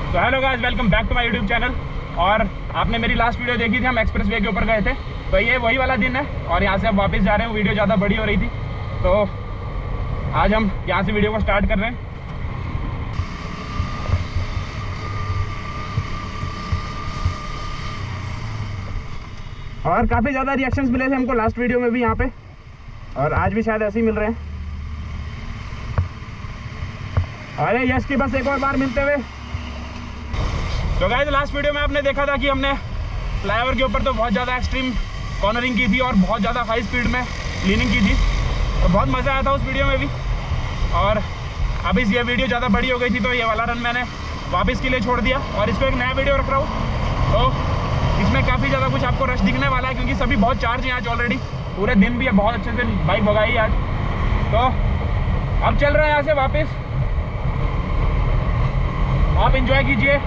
तो hello guys, welcome back to my YouTube channel. और आपने मेरी लास्ट वीडियो देखी थी, हम एक्सप्रेस वे के ऊपर गए थे। तो ये वही वाला दिन है और यहाँ से अब वापस जा रहे हैं। वीडियो ज़्यादा बड़ी हो रही थी तो आज हम यहाँ से वीडियो को स्टार्ट कर रहे हैं। और काफ़ी ज़्यादा रिएक्शंस मिले थे हमको लास्ट वीडियो में भी यहाँ पे, और आज भी शायद ऐसे ही मिल रहे हैं। अरे यश की बस एक और बार मिलते हुए। तो गाइस, लास्ट वीडियो में आपने देखा था कि हमने फ्लाईओवर के ऊपर तो बहुत ज़्यादा एक्सट्रीम कॉर्नरिंग की थी और बहुत ज़्यादा हाई स्पीड में लीनिंग की थी, तो बहुत मज़ा आया था उस वीडियो में भी। और अभी ये वीडियो ज़्यादा बड़ी हो गई थी तो ये वाला रन मैंने वापस के लिए छोड़ दिया और इसको एक नया वीडियो रख रहा हूँ। तो इसमें काफ़ी ज़्यादा कुछ आपको रश दिखने वाला है क्योंकि सभी बहुत चार्ज हैं आज ऑलरेडी। पूरे दिन भी है, बहुत अच्छे से बाइक भगाई आज। तो अब चल रहे हैं यहाँ से वापस, आप इंजॉय कीजिए।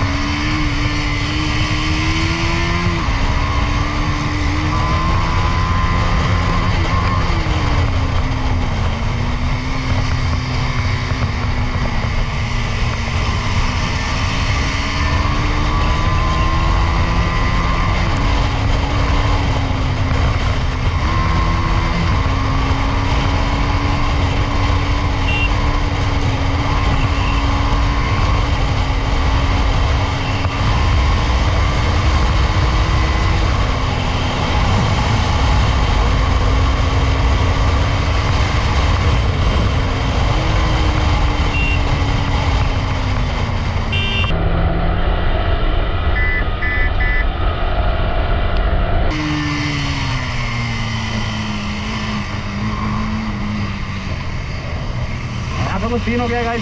कुछ सीन हो गया गाइस।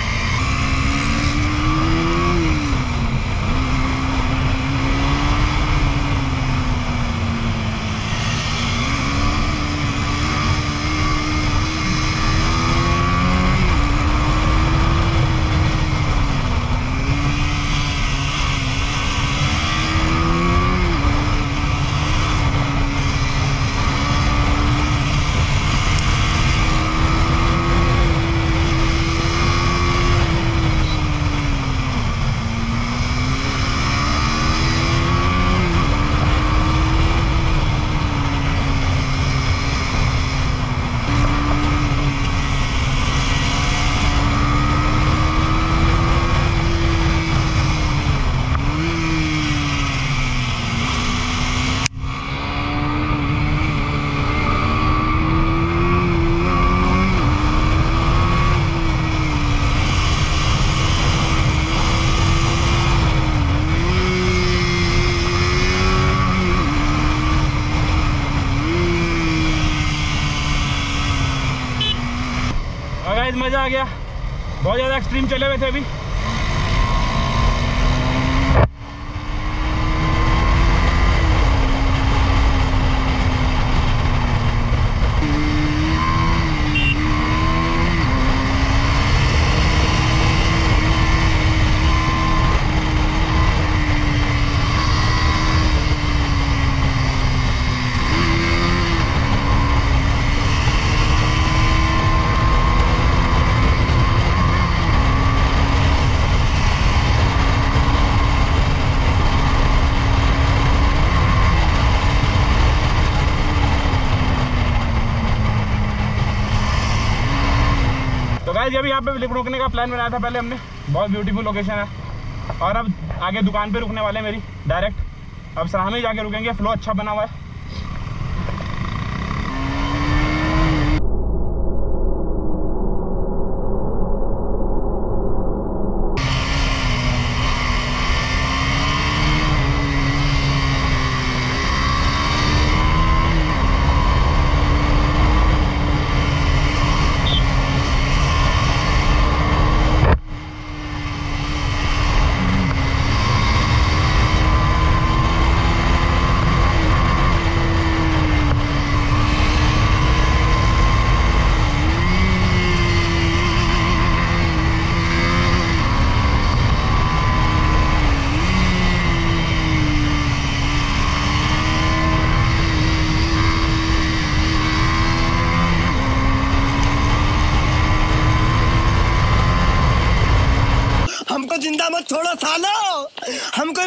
मज़ा आ गया, बहुत ज़्यादा एक्सट्रीम चले हुए थे अभी। तो गाइस, अभी यहाँ पे रुकने का प्लान बनाया था पहले हमने। बहुत ब्यूटीफुल लोकेशन है और अब आगे दुकान पे रुकने वाले मेरी डायरेक्ट। अब सराह में जाके रुकेंगे, फ्लो अच्छा बना हुआ है।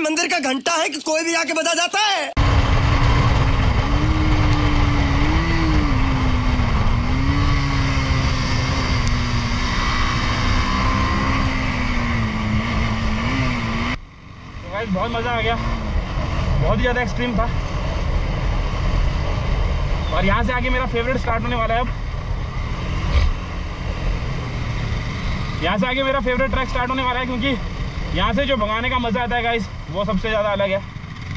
मंदिर का घंटा है कि कोई भी आके बजा जाता है। तो गाइस बहुत मज़ा आ गया, बहुत ही ज़्यादा एक्सट्रीम था। और यहाँ से आगे मेरा फेवरेट स्टार्ट होने वाला है। अब यहाँ से आगे मेरा फेवरेट ट्रैक स्टार्ट होने वाला है, क्योंकि यहाँ से जो भगाने का मज़ा आता है गाइस, वो सबसे ज़्यादा अलग है।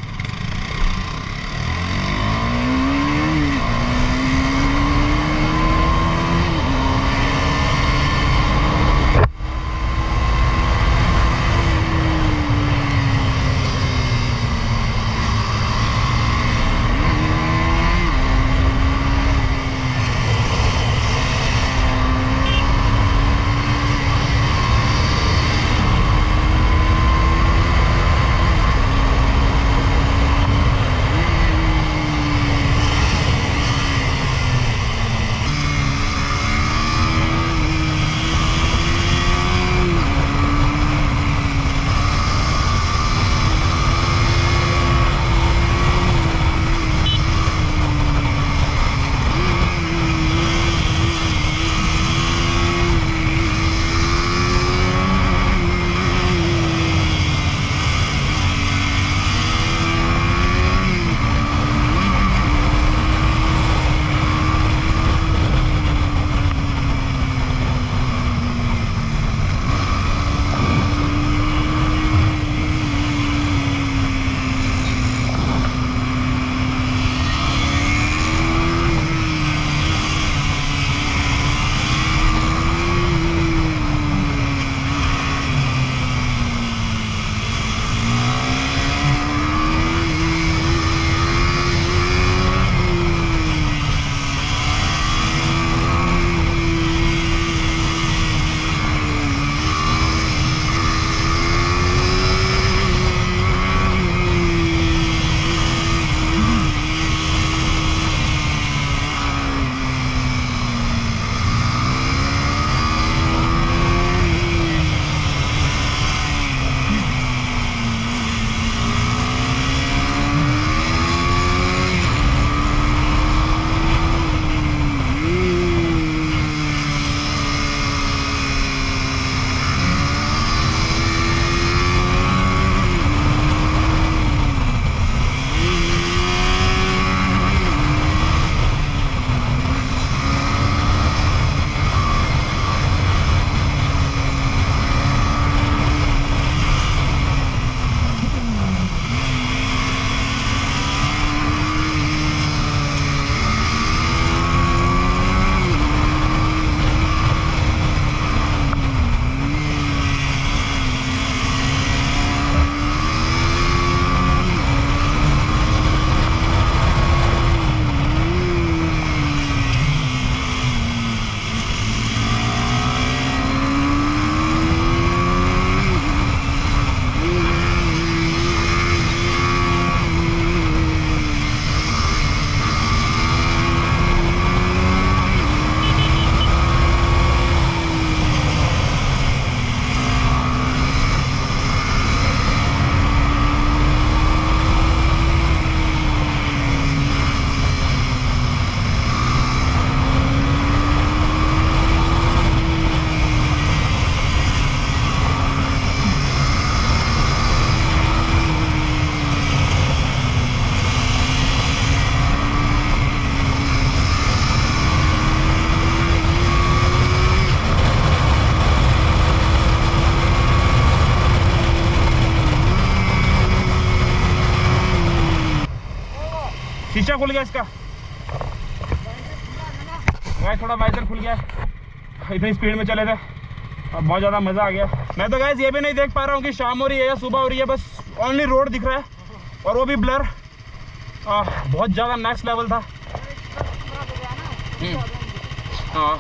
शीशा खुल गया इसका, गाइस थोड़ा वाइजर खुल गया, इतनी स्पीड में चले थे, अब बहुत ज़्यादा मज़ा आ गया। मैं तो गाइस ये भी नहीं देख पा रहा हूँ कि शाम हो रही है या सुबह हो रही है, बस ओनली रोड दिख रहा है और वो भी ब्लर। बहुत ज़्यादा नेक्स्ट लेवल था। हाँ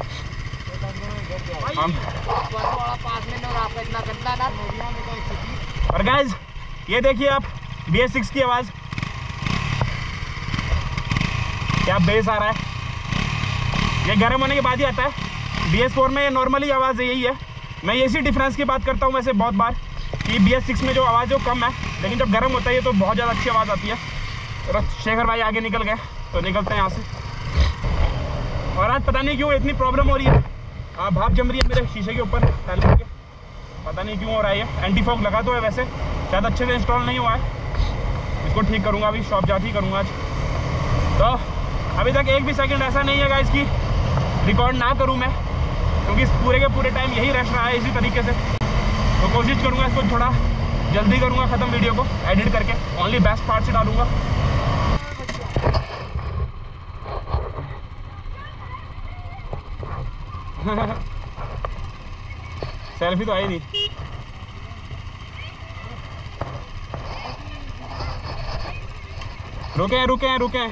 और गाइस ये देखिए आप BS6 की आवाज़, क्या बेस आ रहा है। ये गर्म होने के बाद ही आता है। BS4 में ये नॉर्मली आवाज़ यही है। मैं इसी डिफरेंस की बात करता हूँ वैसे बहुत बार, कि BS6 में जो आवाज़ है वो कम है, लेकिन जब गर्म होता है ये तो बहुत ज़्यादा अच्छी आवाज़ आती है। और शेखर भाई आगे निकल गए, तो निकलते हैं यहाँ से। और आज पता नहीं क्यों इतनी प्रॉब्लम हो रही है, भाप जम रही है मेरे शीशे के ऊपर हेलमेट के, पता नहीं क्यों हो रहा है ये। एंटी फॉग लगा तो है वैसे, शायद अच्छे से इंस्टॉल नहीं हुआ है। इसको ठीक करूँगा, अभी शॉप जाके ही करूँगा आज। तो अभी तक एक भी सेकंड ऐसा नहीं है गाइस कि रिकॉर्ड ना करूँ मैं, क्योंकि पूरे के पूरे टाइम यही रश रहा है इसी तरीके से। तो कोशिश करूँगा इसको थोड़ा जल्दी करूँगा ख़त्म, वीडियो को एडिट करके ओनली बेस्ट पार्ट से डालूँगा। सेल्फी तो आई नहीं। रुके हैं।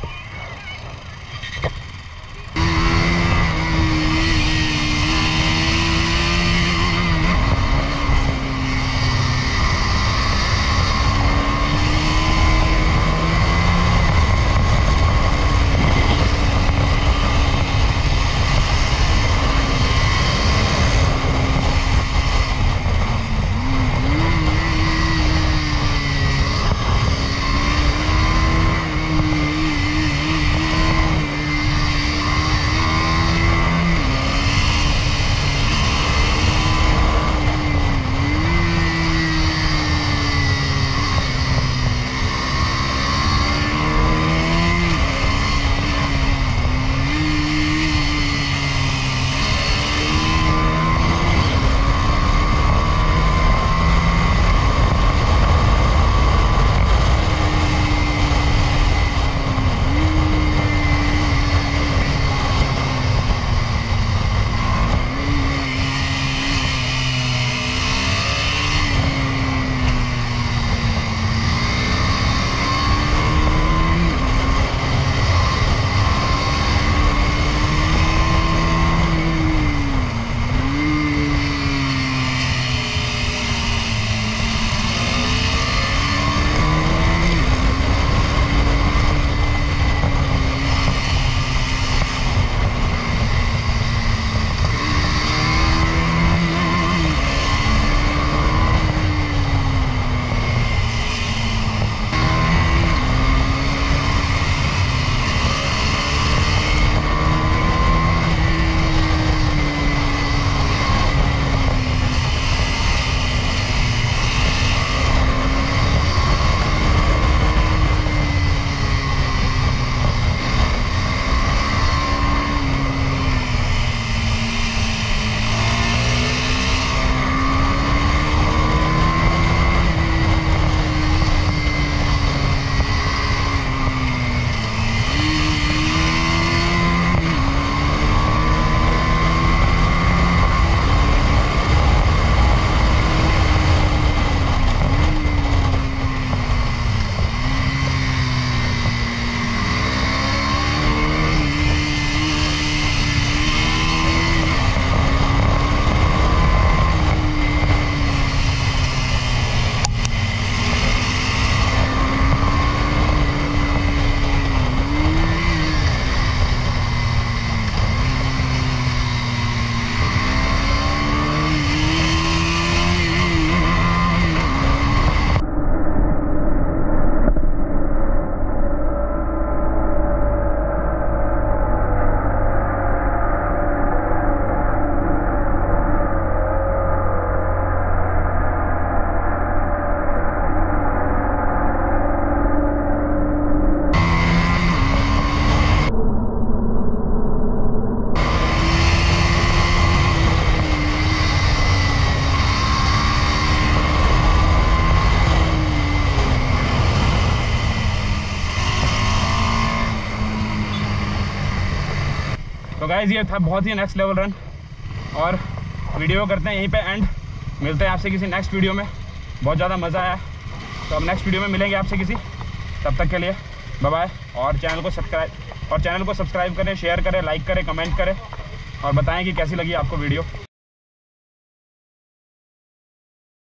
तो गाइस ये था बहुत ही नेक्स्ट लेवल रन, और वीडियो करते हैं यहीं पे एंड। मिलते हैं आपसे किसी नेक्स्ट वीडियो में, बहुत ज़्यादा मज़ा आया। तो अब नेक्स्ट वीडियो में मिलेंगे आपसे किसी, तब तक के लिए बाय बाय। और चैनल को सब्सक्राइब करें, शेयर करें, लाइक करें, कमेंट करें और बताएं कि कैसी लगी आपको वीडियो।